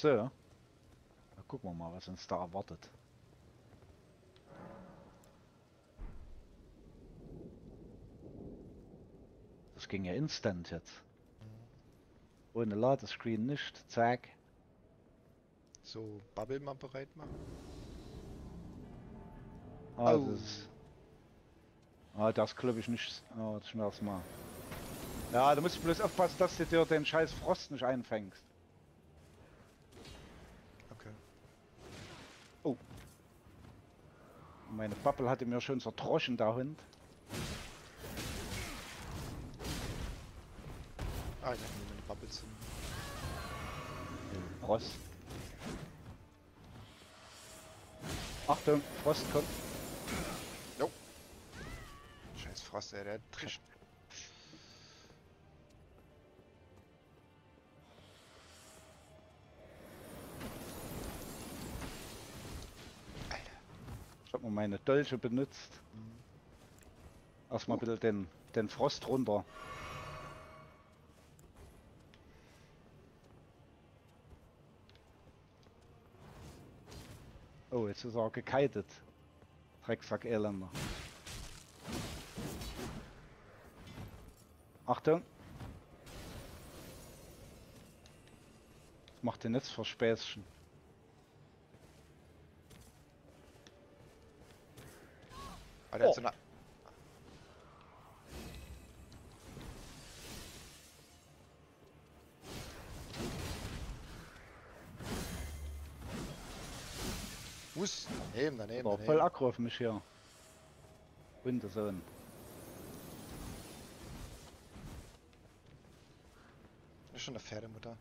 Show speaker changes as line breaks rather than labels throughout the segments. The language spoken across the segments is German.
So, na gucken wir mal, was uns da erwartet. Das ging ja instant jetzt. Ohne Ladescreen nicht. Zack.
So, Bubble mal bereit machen.
Ah, das
Oh,
ist. Ah, das glaube ich nicht. Ah, das schmerzt mal. Ja, da musst du bloß aufpassen, dass du dir den scheiß Frost nicht einfängst.
okay.
Oh. Meine Bubble hatte mir schon zerdroschen, der Hund.
Ah, ich habe nur meine Bubble zum.
Frost. Achtung, Frost kommt.
Jo. Scheiß Frost, ey, der trischt. Alter.
Ich habe mal meine Dolche benutzt.
Mhm.
Erstmal ein bisschen den Frost runter. Oh, jetzt ist er gekitet. Drecksack Elender. Achtung. Was macht denn jetzt für Späßchen?
Aber der hat
Oh,
so eine. Muss. Daneben, daneben,
oder voll
daneben.
aggro auf mich hier. Hundesohn.
Das ist schon eine Pferdemutter.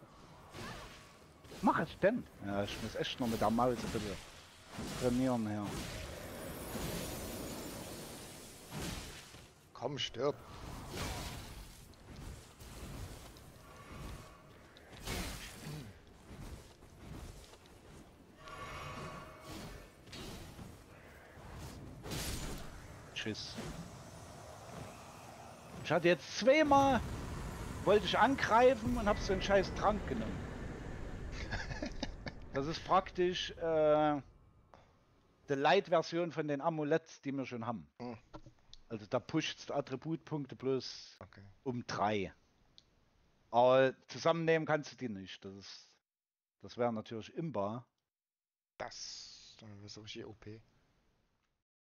Mach ich denn? Ja, ich muss echt noch mit der Maus ein bisschen trainieren hier.
Komm, stirb.
Tschüss. Ich hatte jetzt zweimal, wollte ich angreifen und habe so einen scheiß Trank genommen. Das ist praktisch die Light-Version von den Amuletts, die wir schon haben.
Hm,
Also da pusht Attributpunkte bloß
okay.
um 3. Aber zusammennehmen kannst du die nicht. Das wäre natürlich imbar.
Das. Dann wirst du richtig OP.